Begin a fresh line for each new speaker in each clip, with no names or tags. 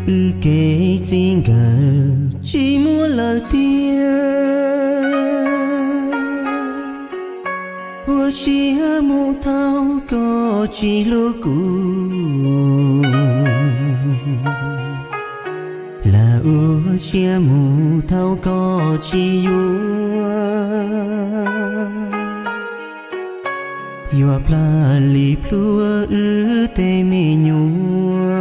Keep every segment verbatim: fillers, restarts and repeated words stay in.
ư kể xin ngờ chỉ muốn lời tiếng ua chia mu thao có chỉ lúa cũ là ua chia mu thao có chỉ ua yêu pla li plua ư tê mi nhua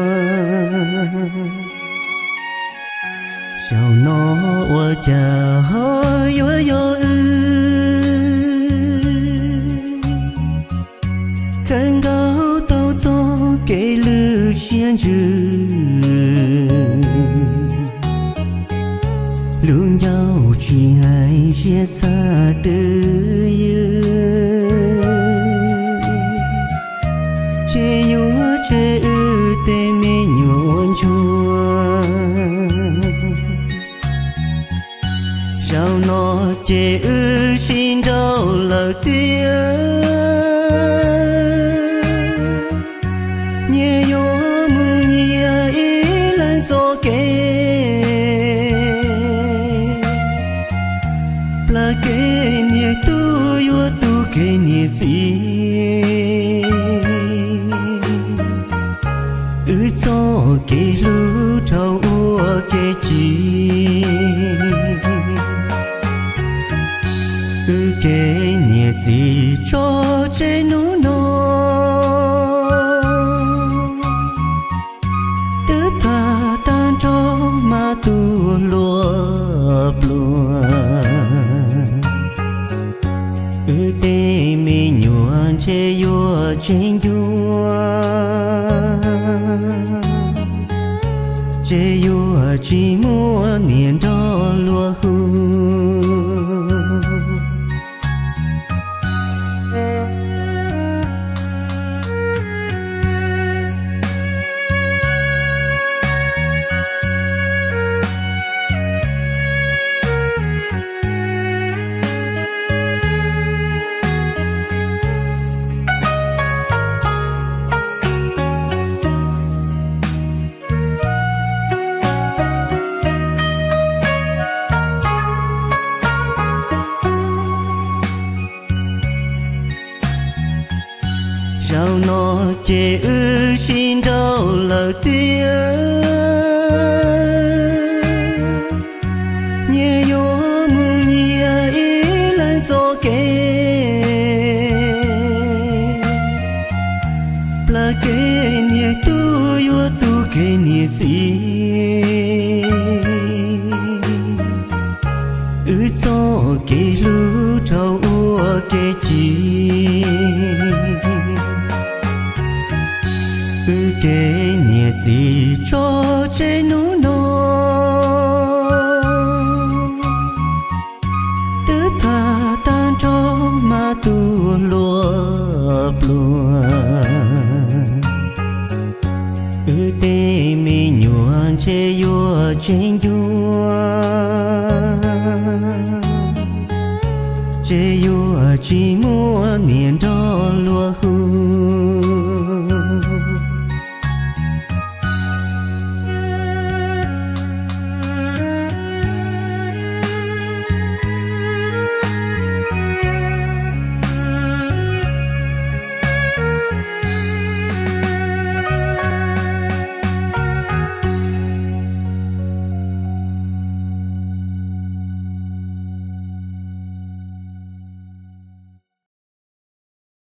sao nó ua cha hơi yêu yêu ư khăn gáo tao cho kể lư xiên chữ luôn nhau chỉ hai chia xa tư chế yếu chế ư tê mê nhuận chua sao nó chế ư xin đâu lời tiếng nhẹ yếu mù nhẹ ý lại cho kê là kê nhẹ tu yếu tu kê nhẹ gì ư cho kê lưu trâu ua kê chi ư kê nhẹ gì cho chế nụ nô tứ thà tan cho mà tu lùa lùa ư tê mi nhuận chế yua trên yua chế yua chỉ mua niềm đó lúa hú sao nó chế ư xin đâu lời tiếng nhẹ yếu mù nhẹ ý lại cho kê là kê nhẹ tu yếu tu kê nhẹ gì ư cho kê lưu trâu ua kê chi ư kê nhẹ gì cho chế nụ nô tứ thà tan cho mà tu lùa lùa ư tê mi nhuận chế yua trên yua chế yua chỉ